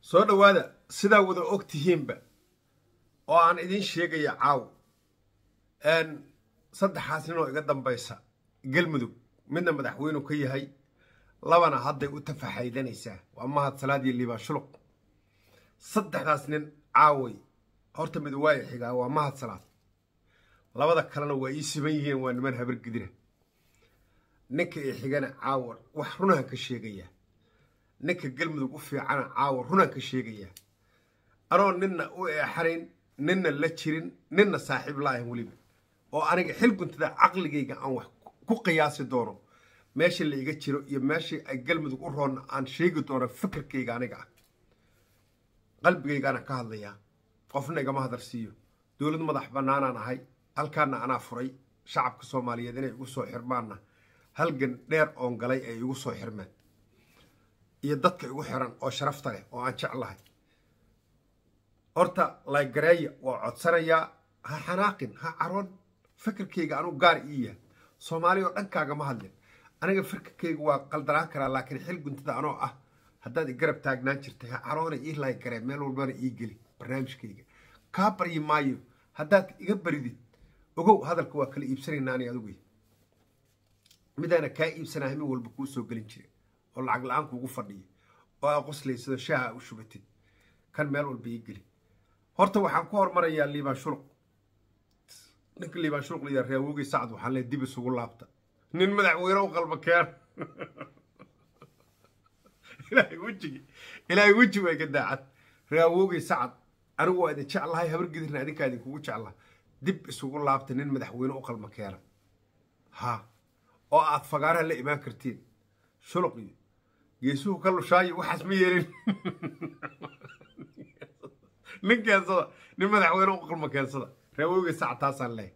soo dhawaada sidaa wada og tihiinba oo aan idin sheegaya caaw saddexaas nin oo iga dambaysa galmudug midna madaxweynu ka yahay labana hadday u tafaxaydanaysaa waa mahad salaadii liibaan shuluq saddexdaas nin caaway horta mid waa xigaa waa mahad salaad labada kalena waa ii siban yihiin waa niman habar gidira ninka ay xigana caawa wax runaan ka sheegaya ninka galmudug u fiicana caawa runaan ka sheegaya anoo ninna u eexarin ninna la jirin ninna saaxiib laahin weliba oo aniga xil guntada caqligayga aan wax ku qiyaasi doono meesha la iga jiro iyo meesha ay galmudug u roon aan sheegi doono fikirkayga aniga ah qalbigaygaana ka hadlayaa qofna igama hadal siiyo dowlad madax bannaanaan ahay halkaana anaa furay shacabka soomaaliyeed inay igu soo xirmaanna halgan dheer oon galay ay igu soo xirmeen iyo dadka igu xiran oo sharafta leh oo aan jeclahay horta laygareeya waa codsanayaa ha xanaaqin ha caroon fikirkayga anuu gaar ii yahay soomaali oo dhankaagama hadlin aniga fikirkayga waa qaldanaan karaa laakiin xil guntada anoo ah haddaad i garab taagnaan jirtay ha caroona ii laygaree meel walbana ii geli barnaamijkayga kaa baryi maayo haddaad iga baridid ogow hadalka waa kala iibsanaynaa ani adugu midaana kaa iibsanaa min walba kuu soo gelin jira oo lacag la-aan kuugu fadhiya oo aa qoslaysado shaaha u shubatid kan meel walba ii geli horta waxaan ku hormarayaa liibaan shuluq ninka liibaan shuluq la yidhaha raawogey sacad waxaan leeyahay dib isugu laabta nin madaxweyne u qalba keen ilaahay weji waa iga daacad raawogey sacad anigu waa idin jeclahay habar gidirna adinkaa idinkugu jeclaha dib isugu laabta nin madaxweyne u qalma keena ha oo aad fagaaraha la imaan kartiin shuluq iyo geesuhu ka lushaayo waxaas ma yeelin nin keensada nin madaxweyne u qalma keensada raawogey sacad taasaan leeyahay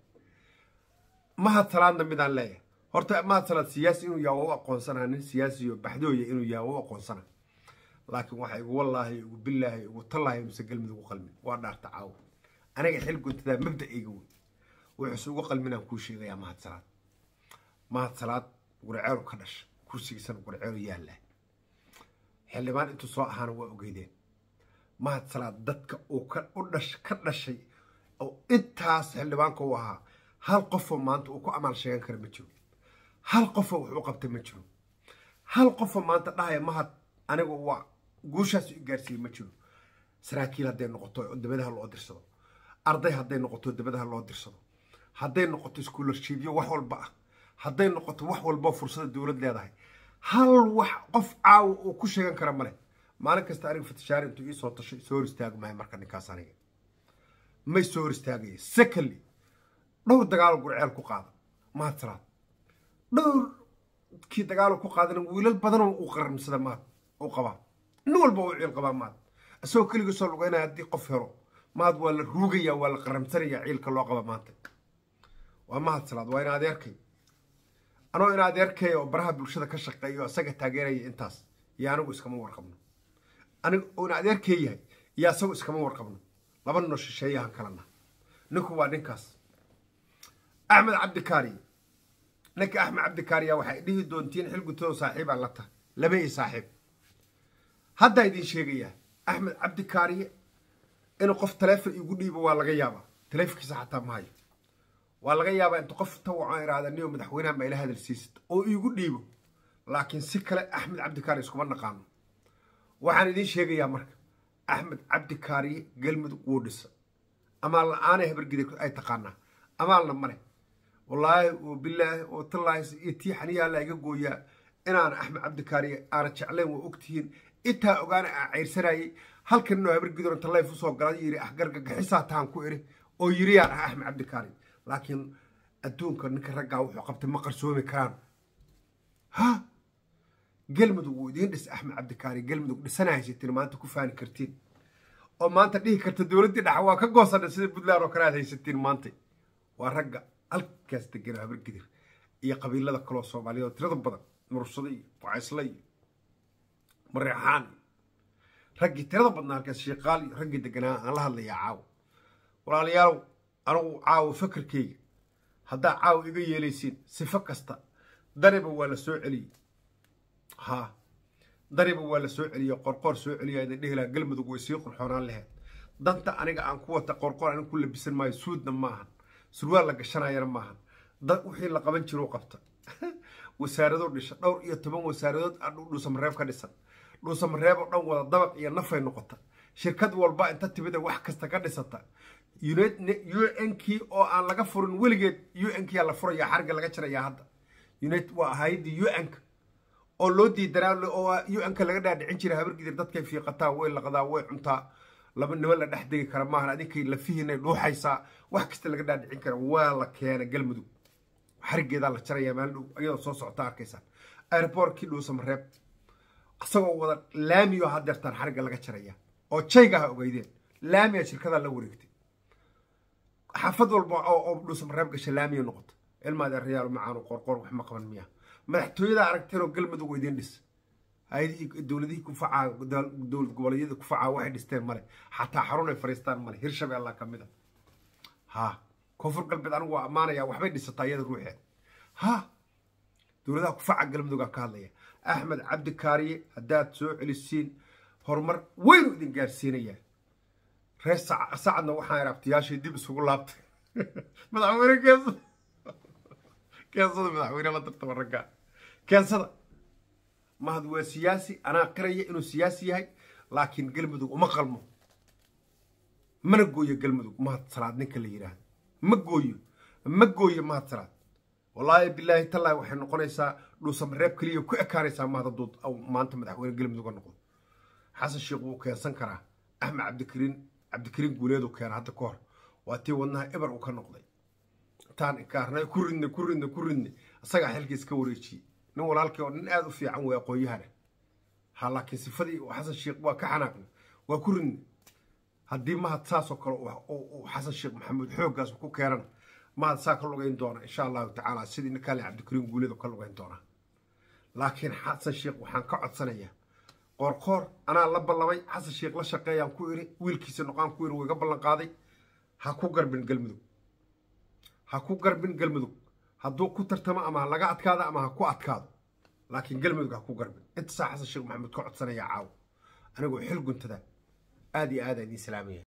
mahad salaadna midaan leeyahay horta mahad salaad siyaasi inuu yahay waa u aqoonsanaa nin siyaasi iyo baxdooya inuu yahay waa u aqoonsanaa laakiin waxa igu wallaahi igu billaahi igu tallaahi mise galmudug u qalmin waa dhaarta caawo aniga xil guntadaa mabda'ayga wey wuxuuse ugu qalminaan kuu sheegayaa mahad salaad gurceelu ka dhasha kursigiisana gurceelu yaallaa xildhibaan intuu soo ahaana waa ogeydeen mahad salaad dadka uu ka dhashay oo intaas xildhibaanka u ahaa hal qofoo maanta uu ku amaal sheegan kara ma jiro hal qofoo wax u qabta ma jiro hal qofoo maanta dhahaya mahad anigu waa guushaas i gaarsiiyey ma jiro saraakiil hadday noqoto dabadaha loo dirsado arday hadday noqoto dabadaha loo dirsado hadday noqoto iskuulashiibyo wax walba ah hadday noqoto wax walboo fursada dowlad leedahay hal wax qof caawa uu ku sheegan kara male maalin kasta aniga fatashaari intuu ii soo tashay soo hor istaagmahay marka ninkaas aniga may soo hor istaagaya secondly dhowr dagaalo gurceel ku qaada mahad salaad dhowrkii dagaalo ku qaadana wiilal badanoo uu qaramsada mahad u qabaa nin walba uu ciil qabaa mahad isagoo keligii soo lugeynaya haddii qof helo mahad waa la ruugayaa waa la qaramsanayaa ciilka loo qaba maanta waa mahad salaad waa in adeerkay anoo in adeerkay oo baraha bulshada ka shaqeeyo isaga taageeraya intaas iyo anigu iskama warqabno anigu oo in adeerkay yahay iyo isagu iskama warqabno laba noo shisheeyahan kalena ninku waa ninkaas axmed cabdikaari ninka axmed cabdikaariya waxay dhihi doontiin xil gutado saaxiibaan la tahay laba ii saaxiib haddaa idin sheegayaa axmed cabdikaariye inuu qof taleefon igu dhiibo waa laga yaabaa taleefonkiisa xataa ma hayo waa laga yaabaa inta qof tawacaan iraada niyo madaxweynaha ma ila hadal siisid oo igu dhiibo laakiin si kale axmed cabdikaari iskuma naqaano waxaan idin sheegayaa marka axmed cabdikaariye galmudug wuu dhisa amaal la-aanay habargida ay taqaanaa amaalna male wallaahi oo bilaahi oo tallaahi iyo tii xaniyaa la iga gooyaa inaan axmed cabdikaariye aana jeclayn waa ogtihiin intaa ogaana aan cayrsanayay halkan inuu habargidor inta layf usoo galay yiri gargagixisaa taan ku iri oo yiriyaan ah axmed cabdikaari laakiin adduunka ninka raggaa wuxuu qabtay ma qarsoomi karaan ha galmudug wuu idiin dhis axmed cabdikaari galmudug dhisana haysatiin maanta ku faani kartiin oo maanta dhihi karta dowladdii dhaxa waa ka goosana sida puntland oo kale aad haysatiin maanta waa ragga halkaas degan habargidir iyo qabiilada kaloo soomaaliyeed oo tirada badan mursado iyo wacaysla iyo mareexaan raggii tirada badnaa halkaas sheeqaal iyo raggii deganaa aan la hadlayaa caawo walaalayaalow anigu caawo fikirkayga haddaa caawo iga yeelaysiin sifo kasta daniba waa la soo celiyey ha dariba waa la soo celiyo qorqor soo celiyo idin dhihila galmudug way sii qurxoonaan lahayd danta aniga aan ku wata qorqor aan ku labisan maayo suudna maahan surwaal la gashanayana maahan dad wixii la qaban jiro qabta wasaarado dhisha dhowr iyo 10 wasaaradood dhuusam reeb ka dhisan dhuusam reeb oo dhan wada dabaq iyo nafay noqota shirkad walba inta tibida wax kasta ka dhisata UNK oo aan laga furin weligeed UNK la furaya xarga laga jiraya hadda waa hay'adda UNK oo loo diidanaa oo UNK laga dhaadhicin jiray habar gidir dadkay fiiqataa way laqadaa way cuntaa laba niman la dhex degi kara maahan adinkay la fihinay dhuuxaysaa wax kasta laga dhaadhicin kara waa la keenay galmudug xargeeda la jaraya meel dhow ayadoo soo socota arkaysan airportkii dhuusam reeb asagoo wada laamiyo hadeertaan xarga laga jaraya oo jaygaha ogeydeen laamiya shirkada la wareegtay xafad walba oo dhuusam reeb gasha laamiya noqota ilmaad reyaal macaan qorqor wax ma qaban miya madaxtooyada aragteen oo galmudug weydeen dhis hay'adii dawladii ku facaa dawlad goboleedyada ku facaa waxay dhisteen male xataa xarun ay fariistaan male hirshabeelle ka mid ha koonfur galbeed anigu waa amaanaya waxbay dhisataa iyada ruuxeed ha dawladaha ku facaa galmudug ka hadlaya axmed cabdi kaariye haddaad soo celisiin horumar weyn idin gaarsiinaya reer saacadna waxaan rabtiyaashii dib isugu laabtay madaxweyne keensada madaxweyne la tartama ragga keensada mahad waa siyaasi anaa qiraya inuu siyaasi yahay laakiin galmudug uma qalmo mana gooyo galmudug mahad salaad ninka la yiraahdo ma gooyo mahad salaad wallaahi billaahi tallaahi waxay noqonaysaa dhuusam reeb kaliya ku ekaanaysaa mahad dood aw maanta madaxweyne galmudug noqdo xasan sheekh wuu keensan karaa axmed cabdikariin guuleed uu keena hadda ka hor waa tii wadnaha eber uu ka noqday taan inkaarnay ku ridne asagaa xilkiis ka wareejiyey nin walaalkii oo nin aad u fiican way aqoonyahana ha laakiin sifadii xasan sheekh waa ka xanaaqna waa ku ridne haddii mahad saasoo kale uu xasan sheekh maxamuud xooggaas ku keenana mahad saa ka lugayn doona insha allahu tacaala sidii ninkaale cabdikariin guuleed ka lugayn doona laakiin xasan sheekh waxaan ka codsanayaa qorqor anaa la ballamay xasan sheekh la shaqeeyaan ku iri wiilkiisa noqon ku iri wiiga ballan qaaday ha ku garbin galmudug hadduu ku tartamo ama laga adkaado ama ha ku adkaado laakiin galmudug ha ku garbin inta saa xasan sheekh maxamuud ka codsanaya caaw anigoo xil guntada aad iyo aad idin salaamaya